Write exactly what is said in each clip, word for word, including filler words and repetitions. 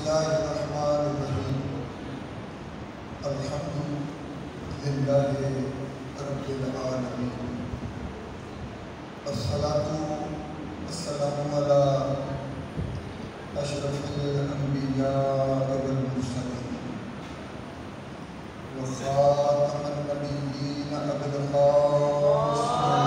اللہ الرحمن الرحیم الحمد للہ رب العالمین الصلاۃ والسلام علی اشرف الانبیاء والمرسلین وخاتم النبیین ابی القاسم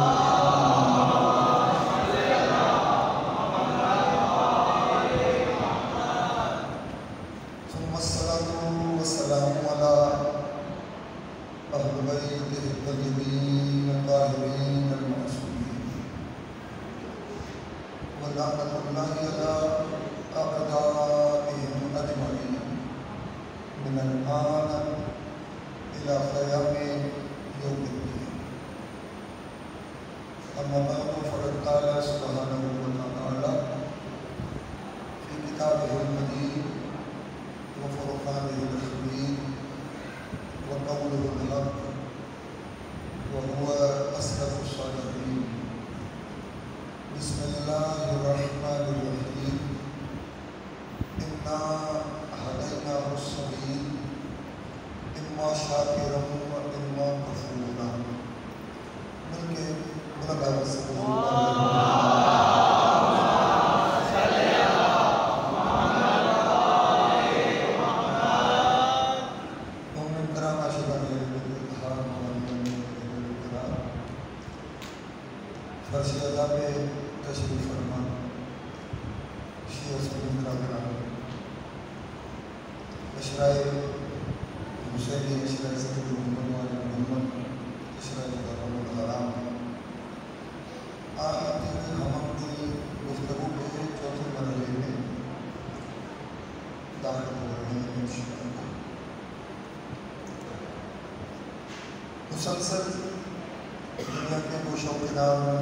مسلسل دنیا کے گوشوں کنار میں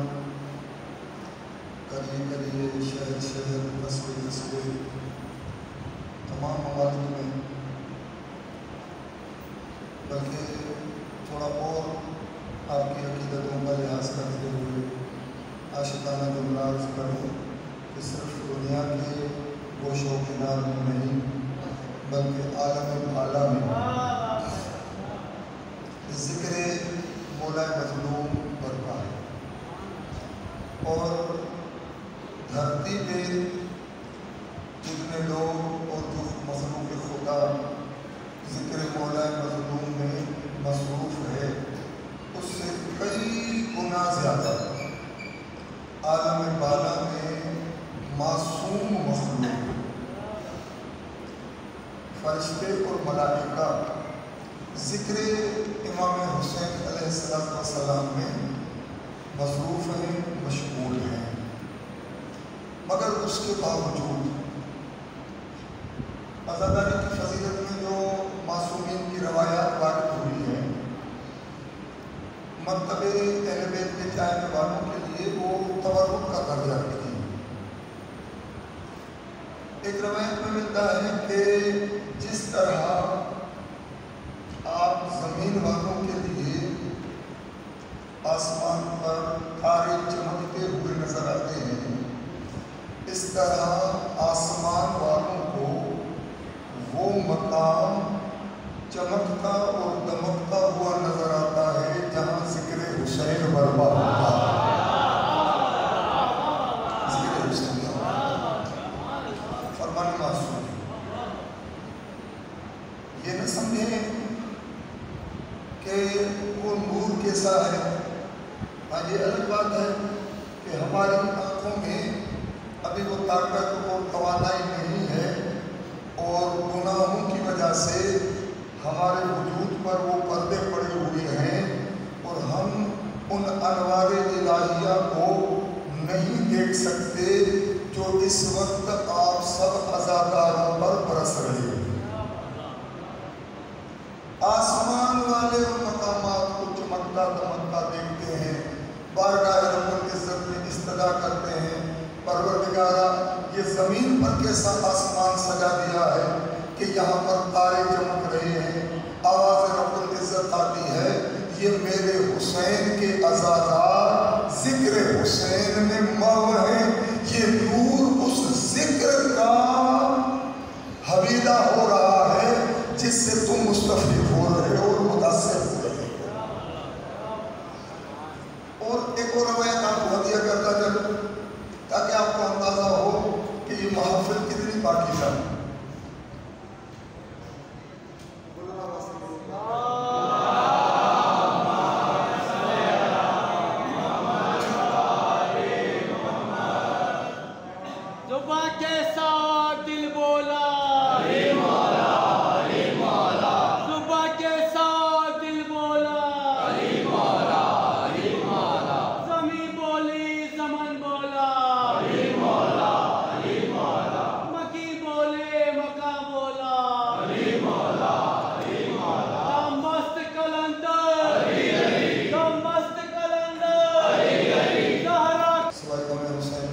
قریب قریب شہر شہر قصبے قصبے تمام ممالک میں بلکہ تھوڑا اور آپ کی عقیدتوں کا لحاظ کرتے ہوئے عاشقانہ جملات کروں کہ صرف دنیا کے گوشوں کنار میں نہیں بلکہ عالم اعلیٰ میں ذکر مولا مظلوم برپا ہے اور دھرتی پہ جتنے لوگ اور جو مخلوق خدا ذکر مولا مظلوم میں مصروف ہے اس سے کئی گنا زیادہ عالم بالا میں معصوم مخلوق فرشتے اور ملائکہ ذکر امام حسین علیہ السلام میں مصروف ہیں مشغول ہیں مگر اس کے باوجود عزاداری کی فضیلت میں جو معصومین کی روایات وارد ہوئی ہیں مکتب اہل بیت کے چاہنے والوں کے لیے وہ تورک کا درجہ رکھتی ہیں۔ ایک روایت میں ملتا ہے کہ جس طرح آپ زمین والوں کے لیے آسمان پر تارے چمکتے ہوئے نظر آتے ہیں اس طرح آسمان والوں کو وہ مقام چمکتا اور دمکتا ہوا نظر آتا ہے جہاں ذکر حسین برپا ہوتا ہے۔ ذکر حسین فرمان معصوم یہ نہ سمجھیں کہ وہ نور کیسا ہے۔ ہاں یہ الگ بات ہے کہ ہماری آنکھوں میں ابھی وہ طاقت اور توانائی نہیں ہے اور گناہوں کی وجہ سے ہمارے وجود پر وہ پردے پڑے ہوئے ہیں اور ہم ان انوار الہیہ کو نہیں دیکھ سکتے جو اس وقت آپ سب عزاداروں پر برس رہے ہیں۔ آسمان والے ان مقامات کو چمکتا دمکتا دیکھتے ہیں، بارگاہ رب العزت میں استدعا کرتے ہیں پروردگارا یہ زمین پر کیسا آسمان سجا دیا ہے کہ یہاں پر تارے چمک رہے ہیں، آواز رب العزت آتی ہے یہ میرے حسین کے عزادار ذکر حسین میں مو ہیں، یہ نور اس ذکر کا حبیب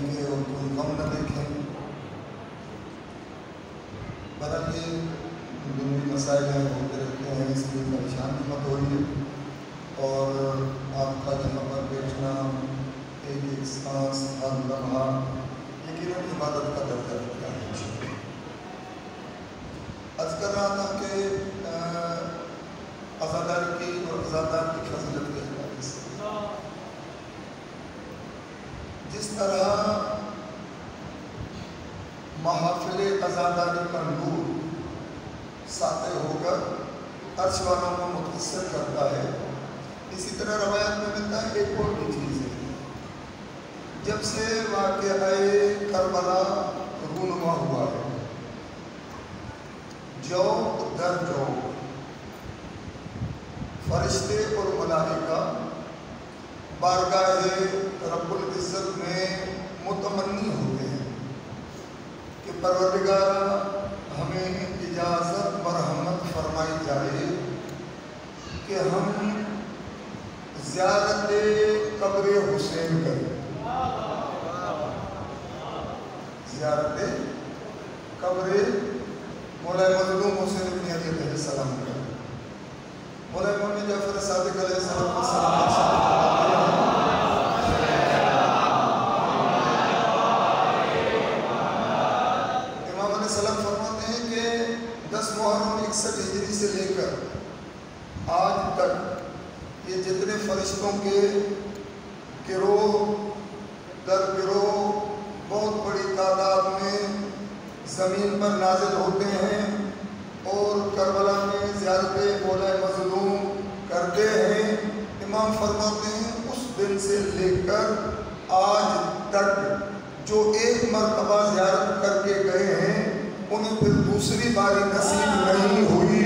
کہ اور کوئی غم نہ دیکھیں. بہرحال یہ دنیا مسائل ہیں ہوتے رہتے ہیں، اس لیے پریشان بھی مت ہوئیے. اور آپ کا یہاں پر بیٹھنا ایک ایک سانس ہر لمحہ یقیناً عبادت کا درجہ رکھتا ہے. عرض کر رہا تھا کہ عزاداری کی اور عزادار کی فضیلت کے حوالے سے جس طرح محافل عزاداری کا نور ساطع ہو کر عرش والوں کو متاثر کرتا ہے، اسی طرح روایت میں ملتا ہے ایک اور بھی چیز ہے. جب سے واقعہ کربلا رونما ہوا ہے، جو در جو فرشتے اور ملائکہ بارگاہ رب العزت میں متمنی ہوتے ہیں کہ پروردگار ہمیں اجازت مرحمت فرمائی جائے کہ ہم زیارت قبر حسین کریں. زیارت قبر مولا مظلوم حسین بن علی علیہ السلام کریں. مولا امام جعفر صادق علیہ السلام امام علیہ السلام فرماتے ہیں کہ دس محرم اکسٹھ ہجری سے لے کر آج تک یہ جتنے فرشتوں کے گروہ در گروہ بہت بڑی تعداد میں زمین پر نازل ہوتے ہیں اور کربلا میں زیارت مولا مظلوم کرتے ہیں. امام فرماتے ہیں اس دن سے لے کر آج تک جو ایک مرتبہ زیارت کر کے گئے ہیں انہیں پھر دوسری باری نصیب نہیں ہوئی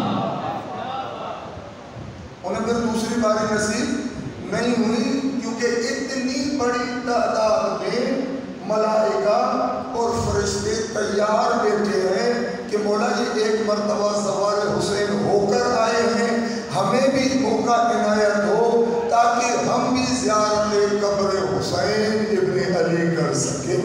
انہیں پھر دوسری باری نصیب نہیں ہوئی کیونکہ اتنی بڑی تعداد میں ملائکہ اور فرشتے تیار بیٹھے ہیں کہ مولا جی ایک مرتبہ سوار حسین ہو کر آئے ہیں، ہمیں بھی موقع عنایت ہو تاکہ ہم بھی زیارت قبر حسین ابن علی کر سکیں.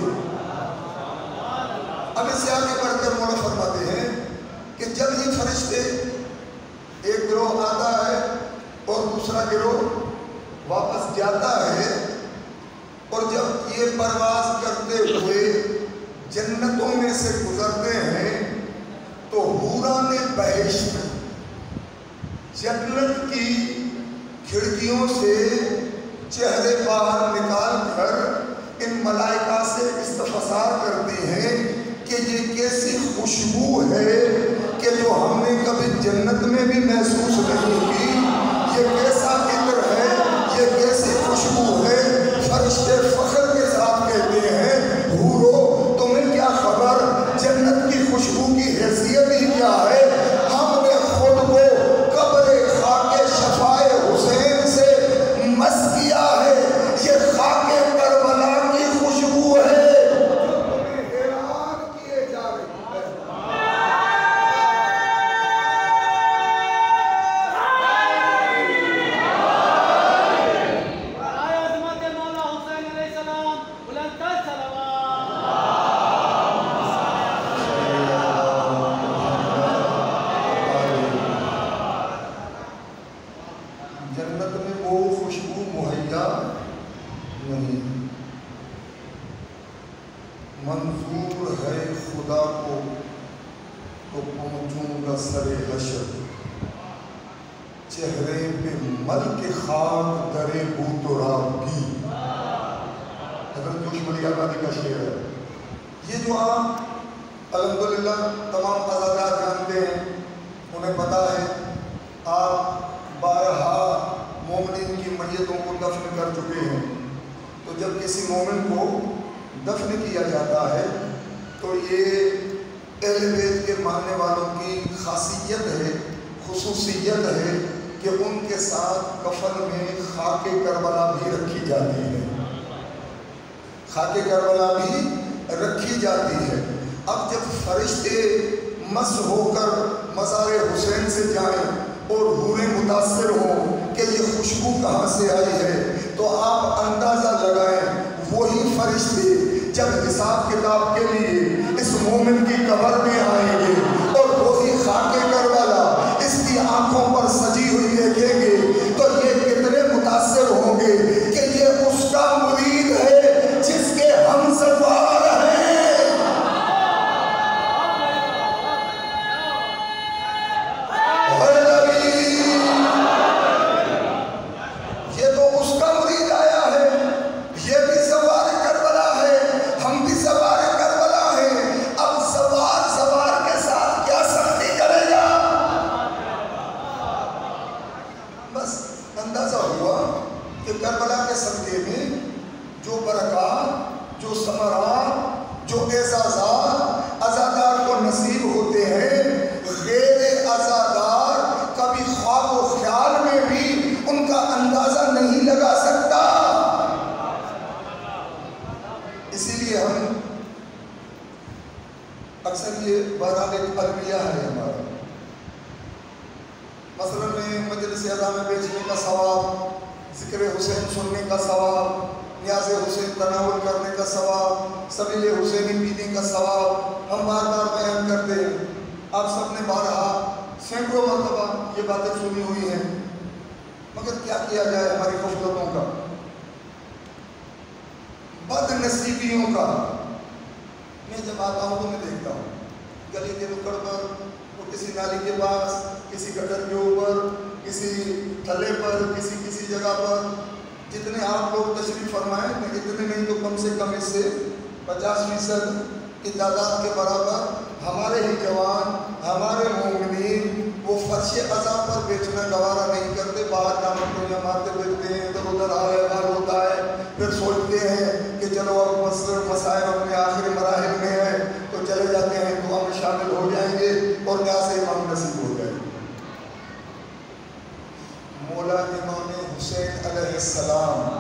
اب اس سے آگے بڑھ کر مولا فرماتے ہیں کہ جب یہ فرشتے ایک گروہ آتا ہے اور دوسرا گروہ واپس جاتا ہے اور جب یہ پرواز کرتے ہوئے جنتوں میں سے گزرتے ہیں تو حوران بہشت جنت کی کھڑکیوں سے چہرے باہر نکال کر ان ملائکہ سے استفسار کرتی ہیں کہ یہ کیسی خوشبو ہے کہ جو ہم نے کبھی جنت میں بھی محسوس نہیں کی. یہ کیسا عطر ہے، یہ کیسی خوشبو ہے. فرشتے فخر کے ساتھ کہتے ہیں حورو تمہیں کیا خبر، جنت کی خوشبو کی حیثیت ہی کیا ہے. ہم نے خود کو قبر خاک شفاء حسین سے مس کیا ہے، یہ خاک کربلا کی خوشبو ہے. حیران کیے جا رہے ہیں. جنت میں وہ خوشبو مہیا نہیں. منظور ہے خدا کو تو پہنچوں گا سر حشر، چہرے پہ مل کے خاک درے بوتراب کی. حضرت جوش ملی آبادی کا شعر ہے. یہ جو آپ الحمدللہ تمام عزادار جانتے ہیں، انہیں پتا ہے آپ بارہا مومنین کی میتوں کو دفن کر چکے ہیں. تو جب کسی مومن کو دفن کیا جاتا ہے تو یہ اہل بیت کے ماننے والوں کی خاصیت ہے، خصوصیت ہے کہ ان کے ساتھ کفن میں خاک کربلا بھی رکھی جاتی ہے. خاک کربلا بھی رکھی جاتی ہے. اب جب فرشتے مس ہو کر مزار حسین سے جائیں اور حوریں متاثر ہوں کہ یہ خوشبو کہاں سے آئی ہے، تو آپ اندازہ لگائیں وہی فرشتے جب حساب کتاب کے لیے اس مومن کی قبر میں آئیں گے اور وہی خاک کربلا اس کی آنکھوں پر سجی ہوئی دیکھیں گے تو یہ کتنے متاثر ہوں گے کہ یہ اس کا مرید ہے جس کے ہم سوار ہیں۔ یہ تو اس کا مرید آیا ہے، یہ بھی سوار کربلا ہے، ہم بھی سوار کربلا ہیں۔ اب سوار سوار کے ساتھ کیا سختی کرے گا؟ بس اندازہ ہوا کہ کربلا کے صدقے میں جو برکات، جو ثمرات، جو اعزازات عزادار کو نصیب ہوتے ہیں، غیر عزادار کبھی خواب و خیال میں بھی ان کا اندازہ نہیں لگا سکتا۔ اسی لیے ہم اکثر یہ بہرحال ایک المیہ ہے ہمارا، مثلا میں مجلس اعلیٰ میں بیچنے کا ثواب، ذکر حسین سننے کا ثواب، نیاز حسین تناول کرنے کا ثواب، سبیل حسینی پینے کا ثواب ہم بار بار بیان کرتے ہیں۔ آپ سب نے بارہا سینکڑوں مرتبہ یہ باتیں سنی ہوئی ہیں، مگر کیا کیا جائے ہماری غفلتوں کا، بد نصیبیوں کا۔ میں جب آتا ہوں تو میں دیکھتا ہوں گلی کے نکڑ پر، وہ کسی نالی کے پاس، کسی گٹر کے اوپر، کسی تھلے پر، کسی کسی جگہ پر، جتنے آپ لوگ تشریف فرمائیں، اتنے نہیں تو کم سے کم اس سے پچاس فیصد کی تعداد کے برابر ہمارے ہی جوان، ہمارے مومنین وہ فرش عزا پر بیچنا گوارا نہیں کرتے، باہر دامن کو مارتے بیچتے ہیں، ادھر ادھر حال احوال ہوتا ہے، پھر سوچتے ہیں کہ چلو اب مسائل اپنے آخری مراحل میں ہے تو چلے جاتے ہیں، دعا میں شامل ہو جائیں گے اور نیاز امام نصیب ہو جائے گا۔ مولا امام حسین علیہ السلام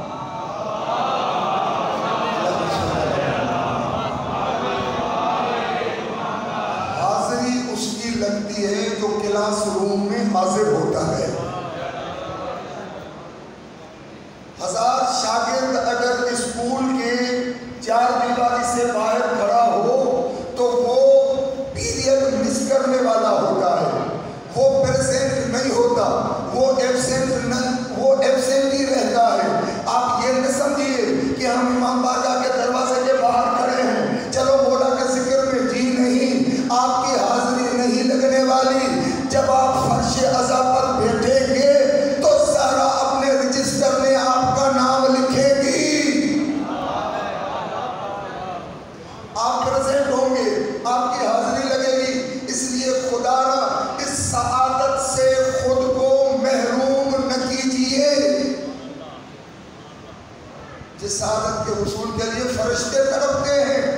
حاضری اس کی لگتی ہے جو کلاس روم میں حاضر ہوتا ہے۔ ہزار شاگرد اگر اسکول کے چار دیواری سے باہر کھڑا ہو تو وہ پیریڈ مس کرنے والا ہوتا ہے، وہ پریزنٹ نہیں ہوتا، وہ ایبسینٹ نہیں، وہ ایبسینٹ ہی رہتا ہے۔ آپ یہ نہ سمجھیے کہ ہم امام بارگاہ کے دروازے کے باہر کھڑے ہیں چلو مولا کے ذکر میں، جی نہیں، آپ کی حاضری نہیں لگنے والی۔ جب آپ فرش عزا پر بیٹھیں گے تو سارا اپنے رجسٹر میں آپ کا نام لکھے گی، آپ پریزنٹ ہوں گے، آپ کی حاضری لگے گی۔ اس لیے خدا را اس سعادت سے خود کو محروم نہ کیجیے جس سعادت کے حصول کے لیے فرشتے تڑپتے ہیں۔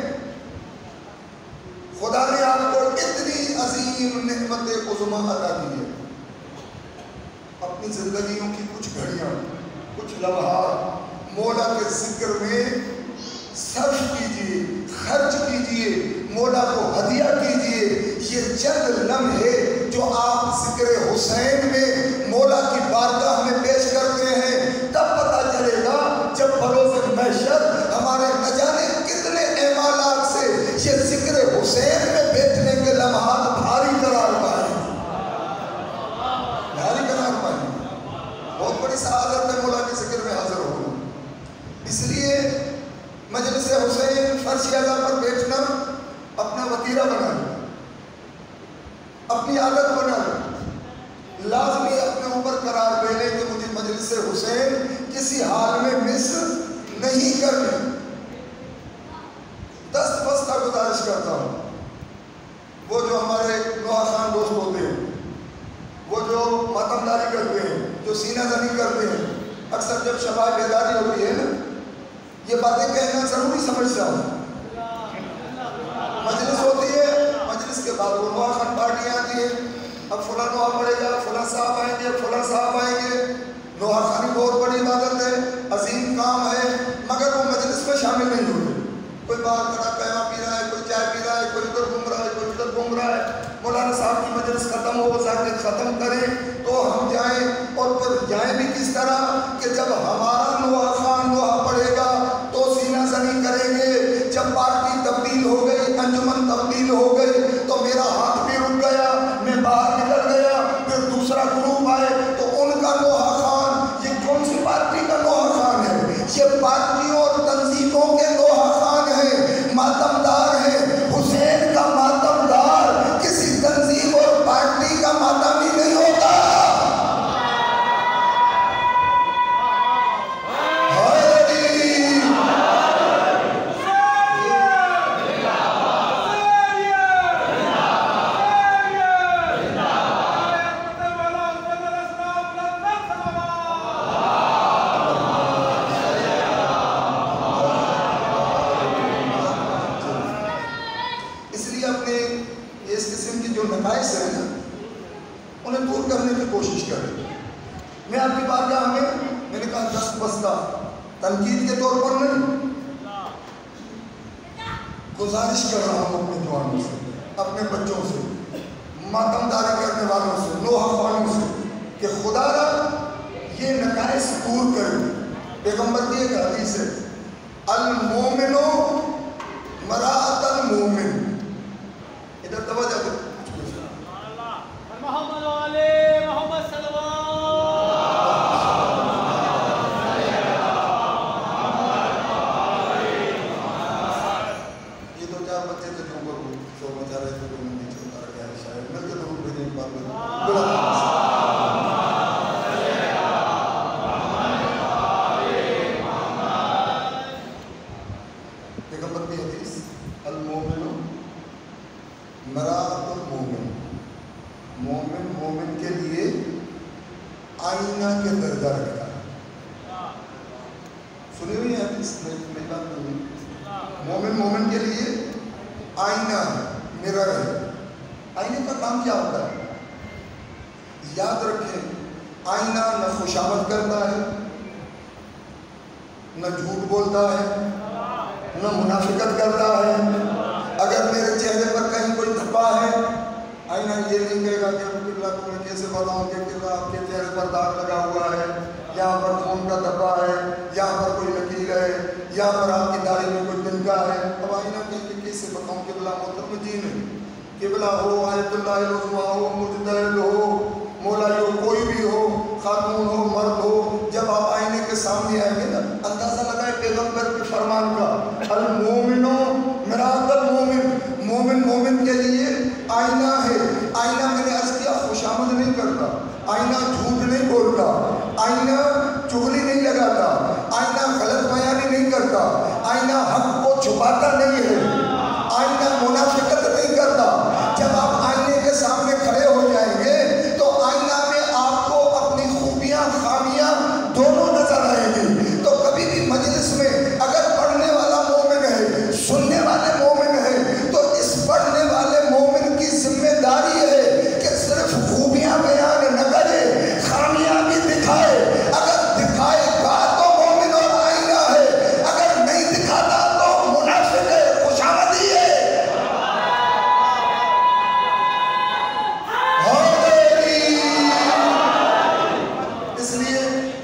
خدا نے آپ کو اتنی عظیم نعمت عظمیٰ عطا کی ہے، اپنی زندگیوں کی کچھ گھڑیاں، کچھ لمحات مولا کے ذکر میں صرف کیجیے، خرچ کیجیے، مولا کو ہدیہ کیجیے۔ یہ چند لمحے جو آپ ذکر حسین میں مولا کی بارگاہ میں پیش کرتے ہیں، تب پتہ چلے گا جب بروز محشر ہمارے نہ جانے کتنے اعمالات سے یہ ذکر حسین میں بیٹھنے کے لمحات بھاری قرار پائیں، بھاری قرار پائیں۔ بہت بڑی سعادت ہے مولا کے ذکر میں حاضر ہونا۔ اس لیے مجلس حسین فرش عزا پر بیٹھنا اپنا وتیرہ بنا لیں، اپنی عادت بنا لیں، لازمی اپنے اوپر قرار دے لیں کہ مجھے مجلس حسین کسی حال میں مس نہیں کرنی۔ دست بستہ گزارش کرتا ہوں، وہ جو ہمارے نوحہ خان دوست ہوتے ہیں، وہ جو ماتم داری کرتے ہیں، جو سینہ زنی کرتے ہیں، اکثر جب شبہ بیداری ہوتی ہے نا، یہ باتیں کہنا ضروری سمجھتا ہوں۔ مجلس ہوتی ہے، مجلس کے بعد وہ نوحہ خان پارٹیاں آتی ہیں، اب فلاں نوحہ پڑے گا، فلاں صاحب آئیں گے، فلاں صاحب آئیں گے۔ نوحہ خانی بہت بڑی عبادت ہے، عظیم کام ہے، مگر وہ مجلس میں شامل نہیں ہوتے۔ کوئی باہر کھڑا قہوہ پی رہا ہے، کوئی چائے پی رہا ہے، کوئی ادھر گھوم رہا ہے، کوئی ادھر گھوم رہا ہے۔ مولانا صاحب کی مجلس ختم ہو، ذاکر ختم کریں تو ہم جائیں، اور پھر جائیں بھی کس طرح کہ جب ہمارا نوحہ خان نوحہ پڑھے گا تو سینہ جب پارٹی تبدیل ہو گئی، انجمن تبدیل ہو گئی تو میرا ہاتھ بھی رک گیا، میں باہر نکل گیا، پھر دوسرا گروپ آئے تو ان کا نوحہ خان، یہ کون سی پارٹی کا نوحہ خان ہے؟ یہ پارٹیوں اور تنظیموں کے نوحہ خان ہیں، ماتمدار ہیں۔ حسین کا ماتمدار کسی تنظیم اور پارٹی کا ماتمی نہیں ہوتا۔ انہیں دور کرنے کی کوشش کریں۔ میں آپ کی بارگاہ میں میں نے کہا دست بستہ تنقید کے طور پر نہیں، گزارش کر رہا ہوں اپنے جوانوں سے، اپنے بچوں سے، ماتمداری کرنے والوں سے، نوحہ خانوں سے، کہ خدا را یہ نقائص دور کریں۔ پیغمبر کی ایک حدیث ہے، المومن مراۃ المومن، ادھر توجہ دیں، محمد علی محمد صلی اللہ یہ دو چار بچے تھے جو کو شور مچا رہے تھے، تو نیچے اتارا گیا ہے شاید مل کے ضرور بھیجیں ایک بار بلا پیغمبر کی حدیث، المومن مراۃ المومن، مومن مومن کے لیے آئینہ کے درجہ رکھتا ہے۔ سنی ہوئی ہے حدیث میں میری بات نہیں، مومن مومن کے لیے آئینہ ہے، مرر ہے۔ آئینے کا کام کیا ہوتا ہے؟ یاد رکھیں، آئینہ نہ خوشامد کرتا ہے، نہ جھوٹ بولتا ہے، نہ منافقت کرتا ہے۔ اگر میرے چہرے پر کہیں کوئی دھبا ہے، آئینہ یہ نہیں کہے گا کہ قبلہ کو میں کیسے بتاؤں کہ قبلہ آپ کے چہرے پر داغ لگا ہوا ہے، یہاں پر خون کا دھبا ہے، یہاں پر کوئی لکیر ہے، یہاں پر آپ کی داڑھی میں کوئی تنکا ہے۔ اب آئینہ کہے کہ کیسے بتاؤں قبلہ محترم جی نہیں، قبلہ ہو، آیت اللہ العظمیٰ ہو، مجتہد ہو، مولائی ہو، کوئی بھی ہو، خاتون ہو، مرد ہو، جب آپ آئینے کے سامنے آئیں گے نا، اندازہ لگائے پیغمبر کے فرمان کا، المومن مراۃ المومن، مومن مومن کے لیے آئینہ ہے۔ آئینہ میں نے عرض کیا خوشامد نہیں کرتا، آئینہ جھوٹ نہیں بولتا، آئینہ چغلی نہیں لگاتا، آئینہ غلط بیانی نہیں کرتا، آئینہ حق کو چھپاتا نہیں ہے، آئینہ منافقت نہیں کرتا۔ جب آپ آئینے کے سامنے کھڑے ہو جائیں گے تو آئینہ میں آپ کو اپنی خوبیاں خامیاں دونوں نظر آئیں گی۔ تو کبھی بھی مجلس میں اگر پڑھنے والا مومن ہے، سننے والے مومن ہے، تو اس پڑھنے والے مومن کی ذمہ داری ہے کہ صرف خوبیاں بیان نہ کرے، خامیاں بھی دکھائے۔ اگر دکھائے گا تو مومن اور آئینہ ہے، اگر نہیں دکھاتا تو منافق ہے، خوشامدی ہے۔ اس لیے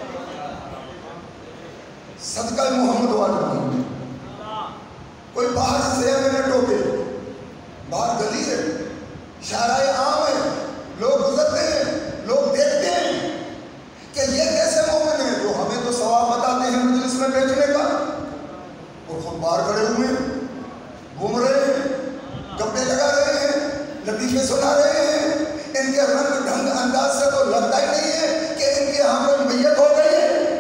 صدقہ محمد واجب نہیں۔ کوئی باہر سے ہمیں نہ ٹوکے، باہر گلی ہے، شارع عام ہے، لوگ گزرتے ہیں، لوگ دیکھتے ہیں کہ یہ کیسے مومن ہے جو ہمیں تو ثواب بتاتے ہیں مجلس میں بیٹھنے کا، اور خود باہر کھڑے ہوئے ہیں، گھوم رہے ہیں، کپڑے لگا رہے ہیں، لطیفے سنا رہے ہیں۔ ان کے رنگ ڈھنگ انداز سے تو لگتا ہی نہیں ہے کہ ان کے ہاں کوئی میت ہو گئی ہے۔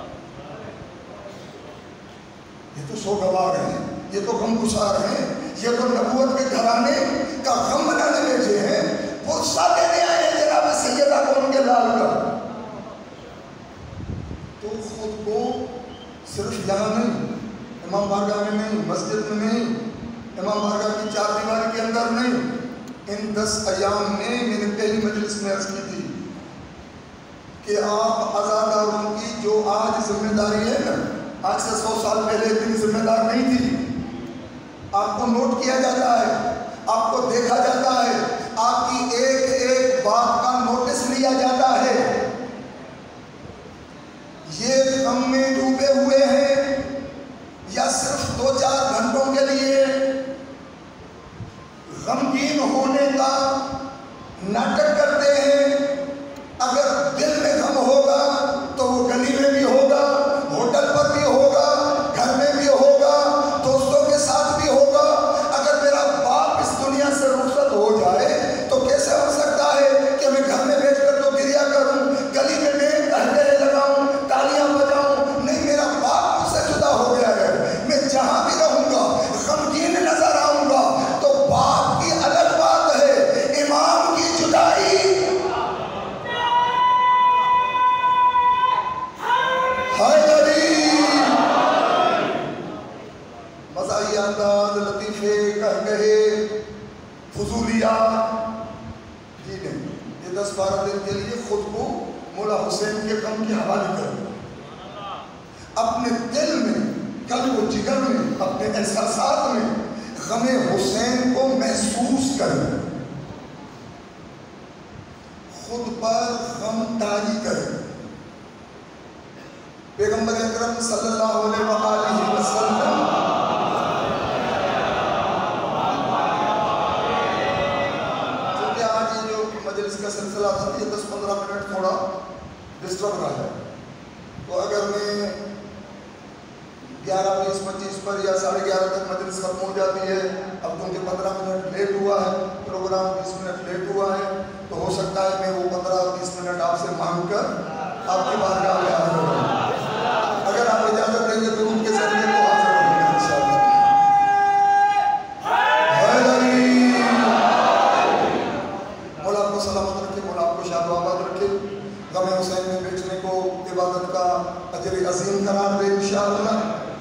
یہ تو سوگوار ہیں، یہ تو غم گسار ہیں، یہ تو نبوت کے گھرانے کا غم بنانے بیٹھے ہیں، پرسہ دینے آئے ہیں جناب سیدہ کو ان کے لال کا۔ تو خود کو صرف یہاں نہیں، امام بارگاہ میں نہیں، مسجد میں نہیں، امام بارگاہ کی چار دیواری کے اندر نہیں، ان دس ایام میں میں نے پہلی مجلس میں عرض کی تھی کہ آپ عزاداروں کی جو آج ذمہ داری ہے نا، آج سے سو سال پہلے اتنی ذمہ دار نہیں تھی۔ آپ کو نوٹ کیا جاتا ہے، آپ کو دیکھا جاتا ہے، آپ کی ایک ایک بات کا نوٹس لیا جاتا ہے۔ یہ غم میں ڈوبے ہوئے ہیں یا صرف دو چار گھنٹوں کے لیے انداز لطیفے کہہ کہے فضولیات جی نہیں، یہ دس بارہ دن کے لیے خود کو مولا حسین کے غم کے حوالے کرو، اپنے دل میں قلب و جگر میں اپنے احساسات میں غم حسین کو محسوس کریں، خود پر غم تاری کریں۔ پیغمبر اکرم صلی اللہ علیہ وآلہ وسلم چونکہ آج یہ جو مجلس کا سلسلہ تھا یہ دس پندرہ منٹ تھوڑا ڈسٹرب رہا ہے، تو اگر میں گیارہ بیس پچیس پر یا ساڑھے گیارہ تک مجلس ختم ہو جاتی ہے، اب کیونکہ پندرہ منٹ لیٹ ہوا ہے، پروگرام بیس منٹ لیٹ ہوا ہے، تو ہو سکتا ہے میں وہ پندرہ بیس منٹ آپ سے مانگ کر آپ کی بارگاہ میں حاضر ہوں۔ اگر آپ اجازت دیں گے تو ان کے ذریعے تو حاضر ہوں گے انشاءاللہ۔ مولا آپ کو سلامت رکھے، مولا آپ کو شاد و آباد رکھے، غم حسین میں بیٹھنے کو عبادت کا اجر عظیم قرار دے انشاءاللہ۔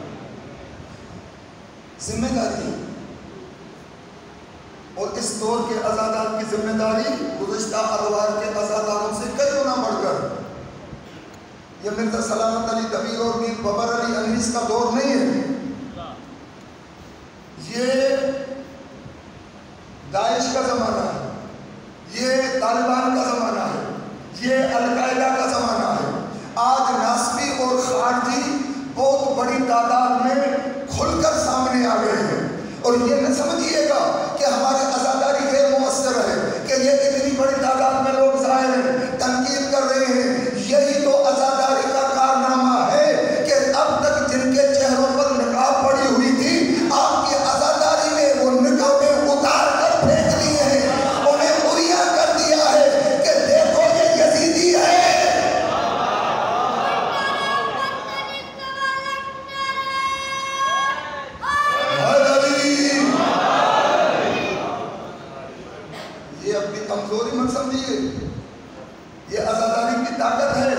ذمہ داری اور اس دور کے عزادار کی ذمہ داری گزشتہ ادوار کے عزاداروں سے کئی گنا بڑھ کر، یہ مرزا سلامت علی دبیر اور میر ببر علی انیس کا دور نہیں ہے، یہ داعش کا زمانہ ہے، یہ طالبان کا زمانہ ہے، یہ القاعدہ کا زمانہ ہے۔ آج ناسبی اور خارجی بہت بڑی تعداد میں کھل کر سامنے آ گئے ہیں، اور یہ نہ سمجھیے گا کہ ہمارے عزاداری غیر مؤثر ہے کہ یہ اتنی بڑی تعداد میں لوگ ظاہر ہیں تنقید کر رہے ہیں، یہی تو عزاداری کا کارنامہ ہے کہ اب تک جن کے چہروں پر نقاب پڑی ہوئی تھی آپ کی عزاداری میں وہ نقابیں اتار کر پھینک دیے ہیں، انہیں مہیا کر دیا ہے کہ دیکھو یہ یزیدی ہے۔ یہ اپنی کمزوری مت سمجھیے، یہ عزاداری کی طاقت ہے۔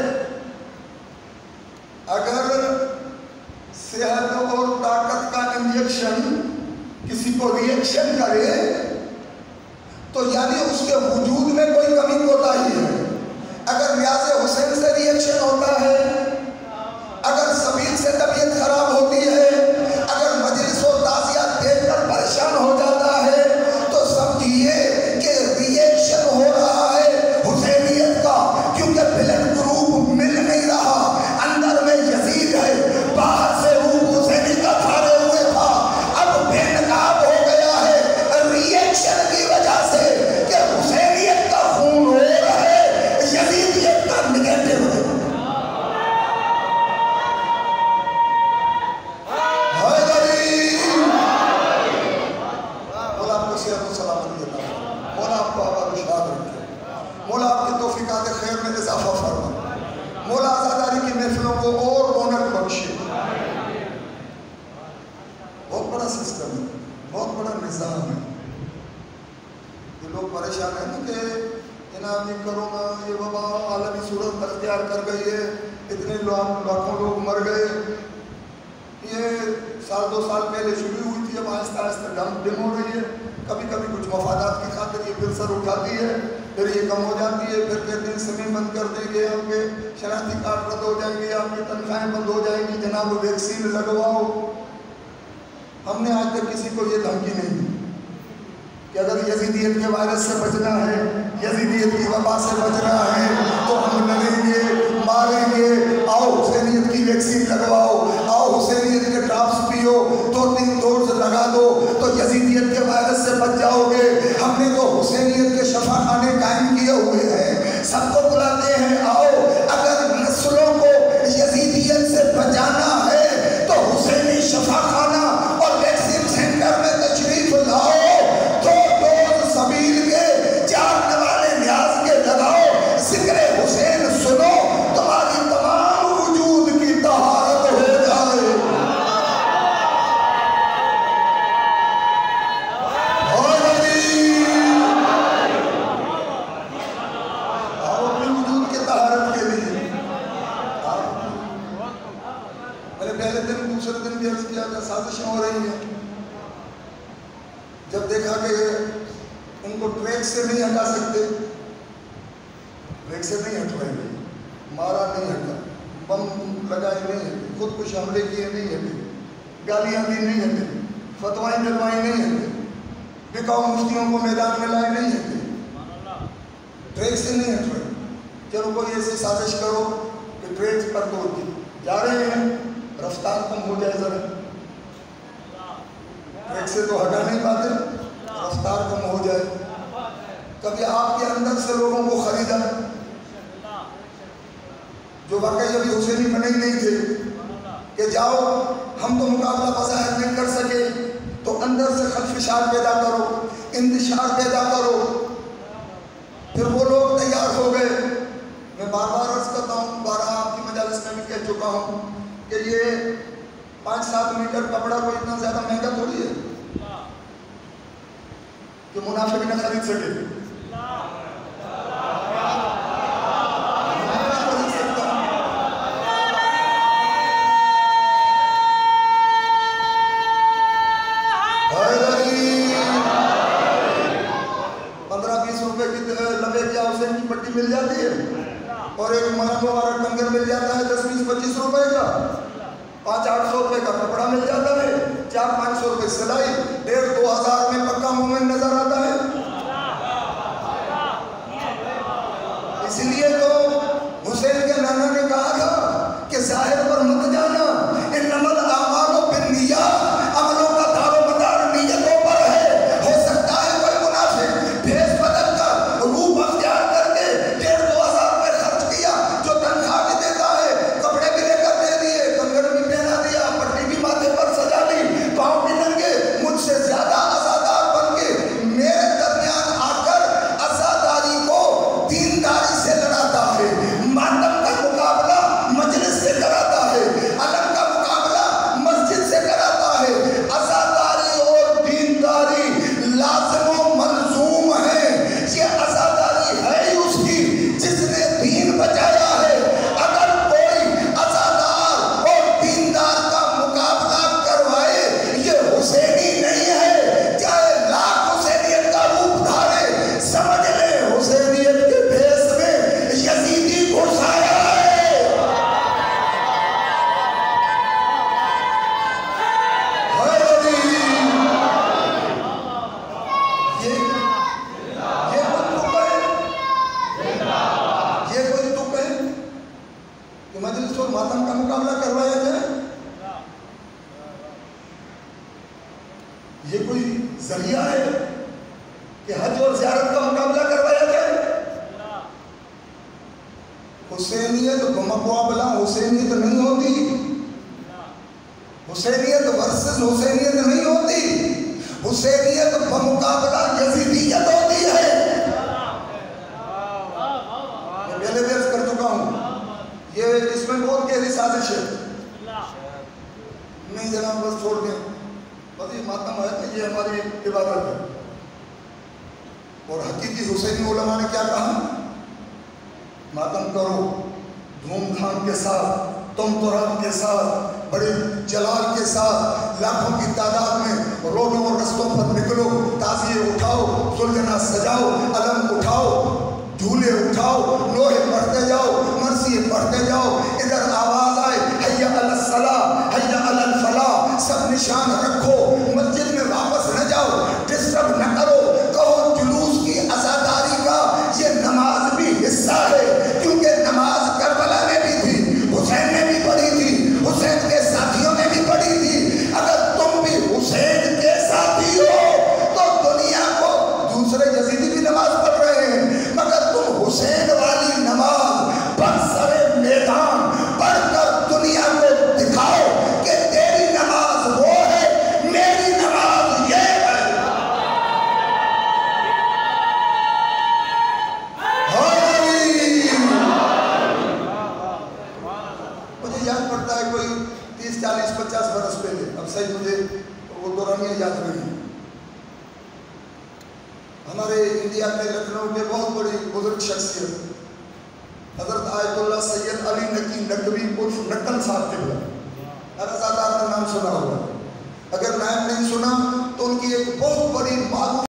اگر صحت اور طاقت کا انجیکشن کسی کو ریئیکشن کرے تو یعنی اس کے وجود میں کوئی کمی کوتاہی ہے۔ اگر ریاض حسین سے ریئیکشن ہوتا ہے، اگر سبیل سے طبیعت خراب ہوتی ہے، اگر مجلس و تعزیت دیکھ کر پریشان ہو جاتا ہے تو سمجھیے کہ ریئیکشن ہو رہا ہے حسینیت کا، کیونکہ بلڈ گروپ مل نہیں رہا، اندر میں یزید ہے، باہر سے روح حسینی کا دھارے ہوئے تھا، اب بے نقاب ہو گیا ہے ریئیکشن کی وجہ سے کہ حسینیت کا خون ہو رہا ہے، یزیدیت کا نگیٹو ہے۔ مولا آپ کو صحت و سلامتی عطا فرمائے، مولا آپ کو آباد و شاد رکھے، مولا آپ کی توفیقات خیر میں اضافہ فرمائے، مولا عزاداری کی محفلوں کو اور رونق بخشے۔ بہت بڑا سسٹم ہے، بہت بڑا نظام ہے۔ یہ لوگ پریشان ہیں نا کہ جناب یہ کرونا، یہ وبا عالمی صورت اختیار کر گئی ہے، اتنے لاکھوں لوگ مر گئے، یہ سال دو سال پہلے شروع ہوئی تھی، اب آہستہ آہستہ ڈم ڈم ہو رہی ہے، کبھی کبھی کچھ مفادات کی خاطر یہ پھر سر اٹھاتی ہے، پھر یہ کم ہو جاتی ہے، پھر کہتے ہیں سمیں بند کر دیں گے، آپ کے شناختی کارڈ رد ہو جائیں گے، آپ کی تنخواہیں بند ہو جائیں گی، جناب ویکسین لگواؤ۔ ہم نے آج تک کسی کو یہ دھمکی نہیں دی کہ اگر یزیدیت کے وائرس سے بچنا ہے، یزیدیت کی وبا سے بچنا ہے تو ہم لڑیں گے، ماریں گے، آؤ حسینیت کی ویکسین لگواؤ، آؤ حسینیت کے ڈراپس پیو، دو تین ڈوز لگا دو تو یزیدیت کے وائرس سے بچ جاؤ گے۔ ہم نے تو حسینیت کے شفا خانے قائم کیے ہوئے ہیں، سب کو بلاتے ہیں آؤ، اگر نسلوں کو یزیدیت سے بچانا ہے تو حسینی شفا خانہ اور ویکسین سینٹر میں تشریف لاؤ، دو ڈوز سبیل کے، چار نوالے نیاز کے لگاؤ، ذکر حسین سنو، تمہاری تمام وجود کی طہارت ہو جائے۔ اور علی آؤ اپنے وجود کی طہارت جب دیکھا کہ ان کو ٹریک سے نہیں ہٹا سکتے، ٹریک سے نہیں ہٹوائیں گے، مارا نہیں ہٹا، بم لگائے نہیں ہٹے، خودکش حملے کیے نہیں ہٹے، گالیاں دی نہیں ہٹے، فتوائیں دلوائیں نہیں ہٹے، بکاؤ مفتیوں کو میدان میں لائے نہیں ہٹے، ٹریک سے نہیں ہٹوائے۔ چلو کوئی ایسی سازش کرو کہ ٹریک پر توڑ دی، جا رہے ہیں رفتار کم ہو جائے ذرا، ٹریک سے تو ہٹا نہیں پاتے، رفتار کم ہو جائے۔ کبھی آپ کے اندر سے لوگوں کو خریدا جو واقعی ابھی حسینی بنے ہی نہیں تھے کہ جاؤ ہم تو مقابلہ بظاہر نہیں کر سکے، تو اندر سے خلفشار پیدا کرو، انتشار پیدا کرو، پھر وہ لوگ تیار ہو گئے۔ میں بار بار عرض کرتا ہوں، بارہ آپ کی مجالس میں بھی کہہ چکا ہوں کہ یہ پانچ سات میٹر کپڑا کوئی اتنا زیادہ مہنگا تھوڑی ہے کہ منافق نہ خرید سکے۔ پندرہ بیس روپے کی لبے کیا حسین کی پٹی مل جاتی ہے اور ایک مرم والا ٹنگر مل جاتا ہے دس بیس پچیس روپے کا، پانچ آٹھ سو روپے کا کپڑا مل جاتا ہے، چار پانچ سو روپے سلائی، ڈیڑھ دو ہزار میں پکا مومن نظر آتا ہے۔ اس لیے تو حسین کے نانا نے کہا تھا کہ ظاہر پر مت جانا، انما الاعمال بالنیات، عملوں کا دار و مدار نیتوں پر ہے۔ ہو سکتا ہے کوئی منافق بھیس بدل کر روپ اختیار کر کے ڈیڑھ دو ہزار روپے خرچ کیا، جو تنخواہ بھی دیتا ہے، کپڑے بھی لے کر دے دیے، کنگن بھی پہنا دیا، پٹی بھی ماتھے پر سجا لی، پاؤں بھی ننگے، مجھ سے زیادہ عزادار بن کے میرے درمیان آ کر عزاداری کو دینداری سے لڑاتا ہے، ماتم کا مقابلہ مجلس سے کراتا ہے، علم کا مقابلہ مسجد سے کراتا ہے۔ عزاداری اور دینداری لازم و ملزوم ہے، یہ عزاداری ہے ہی اس کی جس نے دین بچایا ہے۔ اگر کوئی عزادار اور دیندار کا مقابلہ کروائے یہ حسینی نہیں ہے، چاہے لاکھ حسینیت کا روپ دھارے، سمجھ لے حسینیت کے بھیس میں یزیدی گھس آیا ہے۔ ہائے علی! یہ یہ کوئی تک ہے، یہ کوئی تک ہے کہ مجلس اور ماتم کا مقابلہ کروایا جائے؟ یہ کوئی ذریعہ ہے کہ حج اور زیارت کا مقابلہ کروایا جائے؟ حسینیت بمقابلہ حسینیت نہیں ہوتی، حسینیت ورسز حسینیت نہیں ہوتی، حسینیت بمقابلہ یزیدیت ہوتی ہے۔ میں پہلے بھی عرض کر چکا ہوں، یہ اس میں بہت گہری سازش ہے۔ نہیں جناب بس چھوڑ دیں، بس یہ ماتم ہے کہ یہ ہماری عبادت ہے۔ اور حقیقی حسینی علماء نے کیا کہا؟ ماتم کرو دھوم دھام کے ساتھ، تم ترام کے ساتھ، بڑے جلال کے ساتھ، لاکھوں کی تعداد میں روڈوں اور رستوں پر نکلو، تعزیے اٹھاؤ، سلجنا سجاؤ، علم اٹھاؤ، جھولے اٹھاؤ، لوہے پڑھتے جاؤ، مرثیے پڑھتے جاؤ، ادھر آواز آئے حی علی الصلاۃ، حی علی الفلاح، سب نشان رکھو، مسجد میں واپس نہ جاؤ، ڈسٹرب نہ کرو، کہو جلوس کی عزاداری کا یہ نماز بھی حصہ ہے، کیونکہ نماز کربلا میں بھی تھی، حسین نے بھی پڑھی تھی، حسین کے ساتھیوں نے بھی پڑھی تھی۔ اگر تم بھی حسین کے ساتھی ہو تو دنیا کو دوسرے یزیدی بھی نماز پڑھ رہے ہیں، مگر تم حسین والی نماز برسر میدان پڑھ کر دنیا کو دکھاؤ کہ تیری نماز وہ ہے، میری نماز یہ ہے۔ مجھے یاد پڑتا ہے کوئی تیس چالیس پچاس برس پہلے، اب صحیح مجھے وہ دورانیہ یاد نہیں، ہمارے انڈیا کے لکھنؤ کے بہت بڑی بزرگ شخصیت حضرت آیت اللہ سید علی نقی نقوی عرف نقل صاحب کے بلا، ہر ازادار کا نام سنا ہوگا، اگر نام نہیں سنا تو ان کی ایک بہت بڑی معلوم